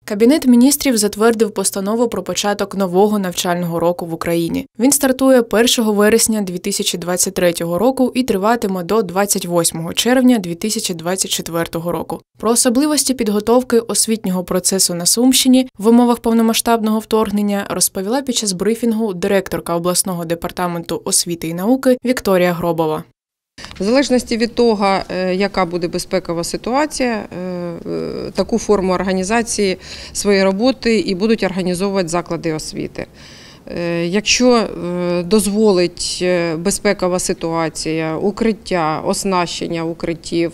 Кабінет міністрів затвердив постанову про початок нового навчального року в Україні. Він стартує 1 вересня 2023 року і триватиме до 28 червня 2024 року. Про особливості підготовки освітнього процесу на Сумщині в умовах повномасштабного вторгнення розповіла під час брифінгу директорка обласного департаменту освіти і науки Вікторія Гробова. В залежності від того, яка буде безпекова ситуація, таку форму організації своєї роботи і будуть організовувати заклади освіти. Якщо дозволить безпекова ситуація, укриття, оснащення укриттів,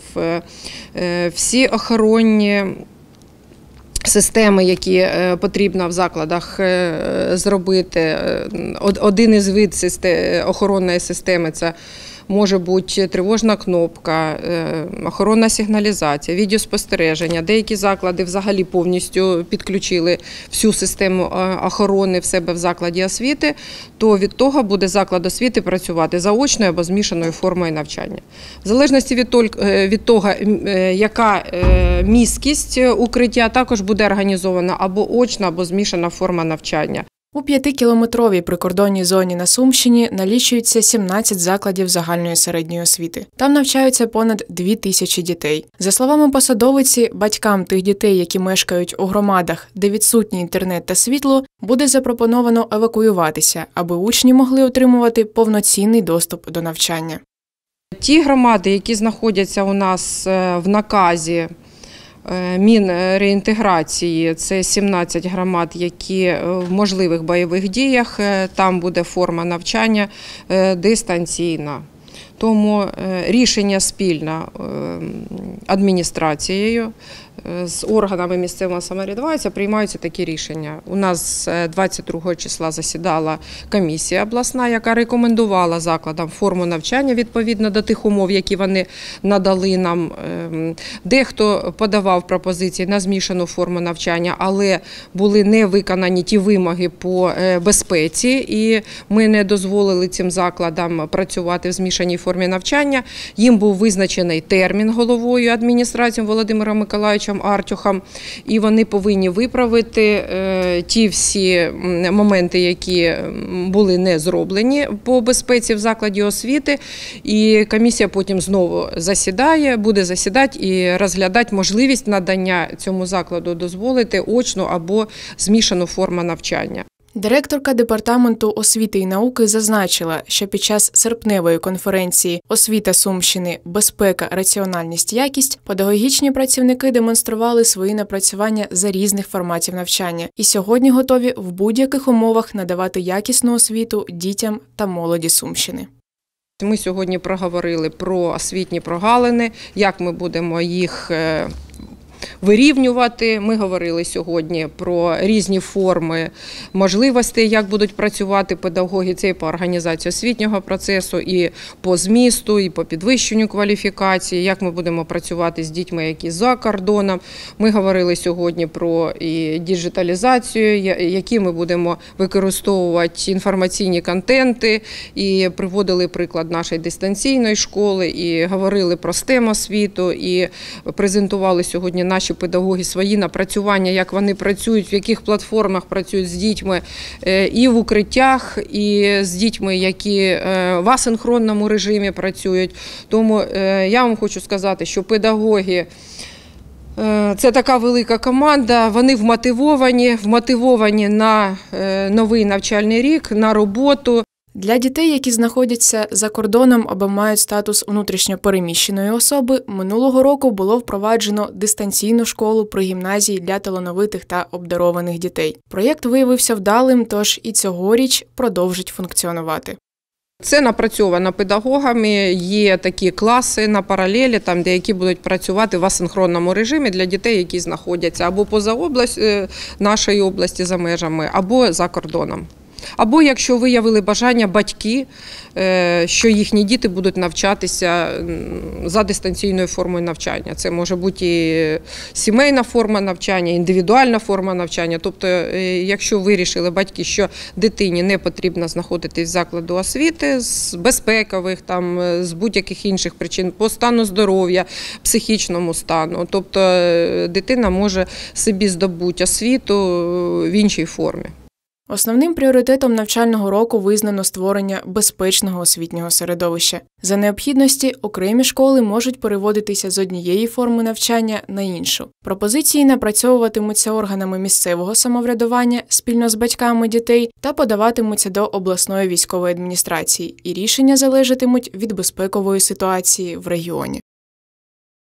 всі охоронні системи, які потрібно в закладах зробити, один із видів охоронної системи – це може бути тривожна кнопка, охоронна сигналізація, відеоспостереження. Деякі заклади взагалі повністю підключили всю систему охорони в себе в закладі освіти, то від того буде заклад освіти працювати заочною або змішаною формою навчання. В залежності від того, яка місткість укриття, також буде організована або очна, або змішана форма навчання. У 5-кілометровій прикордонній зоні на Сумщині налічується 17 закладів загальної середньої освіти. Там навчаються понад 2000 дітей. За словами посадовиці, батькам тих дітей, які мешкають у громадах, де відсутній інтернет та світло, буде запропоновано евакуюватися, аби учні могли отримувати повноцінний доступ до навчання. Ті громади, які знаходяться у нас в наказі Мінреінтеграції, це 17 громад, які в можливих бойових діях, там буде форма навчання дистанційна. Тому рішення спільно адміністрацією з органами місцевого самоврядування приймаються такі рішення. У нас 22 числа засідала комісія обласна, яка рекомендувала закладам форму навчання відповідно до тих умов, які вони надали нам. Дехто подавав пропозиції на змішану форму навчання, але були не виконані ті вимоги по безпеці, і ми не дозволили цим закладам працювати в змішаній формі навчання. Їм був визначений термін головою адміністрації Володимиром Миколайовичем Артюхом, і вони повинні виправити ті всі моменти, які були не зроблені по безпеці в закладі освіти. І комісія потім знову засідає, буде засідати і розглядати можливість надання цьому закладу дозволити очну або змішану форму навчання. Директорка Департаменту освіти і науки зазначила, що під час серпневої конференції «Освіта Сумщини. Безпека, раціональність, якість» педагогічні працівники демонстрували свої напрацювання за різних форматів навчання і сьогодні готові в будь-яких умовах надавати якісну освіту дітям та молоді Сумщини. Ми сьогодні проговорили про освітні прогалини, як ми будемо їх вирівнювати. Ми говорили сьогодні про різні форми можливостей, як будуть працювати педагоги. Це і по організації освітнього процесу, і по змісту, і по підвищенню кваліфікації, як ми будемо працювати з дітьми, які за кордоном. Ми говорили сьогодні про і діджиталізацію, які ми будемо використовувати інформаційні контенти, і приводили приклад нашої дистанційної школи, і говорили про STEM-освіту, і презентували сьогодні наші педагоги свої напрацювання, як вони працюють, в яких платформах працюють з дітьми і в укриттях, і з дітьми, які в асинхронному режимі працюють. Тому я вам хочу сказати, що педагоги – це така велика команда, вони вмотивовані на новий навчальний рік, на роботу. Для дітей, які знаходяться за кордоном або мають статус внутрішньо переміщеної особи, минулого року було впроваджено дистанційну школу при гімназії для талановитих та обдарованих дітей. Проєкт виявився вдалим, тож і цьогоріч продовжить функціонувати. Це напрацьовано педагогами, є такі класи на паралелі, там, які будуть працювати в асинхронному режимі для дітей, які знаходяться або поза нашої області, за межами, або за кордоном. Або якщо виявили бажання батьки, що їхні діти будуть навчатися за дистанційною формою навчання. Це може бути і сімейна форма навчання, індивідуальна форма навчання. Тобто, якщо вирішили батьки, що дитині не потрібно знаходитись в закладу освіти з безпекових, з будь-яких інших причин, по стану здоров'я, психічному стану, тобто дитина може собі здобути освіту в іншій формі. Основним пріоритетом навчального року визнано створення безпечного освітнього середовища. За необхідності окремі школи можуть переводитися з однієї форми навчання на іншу. Пропозиції напрацьовуватимуться органами місцевого самоврядування спільно з батьками дітей та подаватимуться до обласної військової адміністрації, і рішення залежатимуть від безпекової ситуації в регіоні.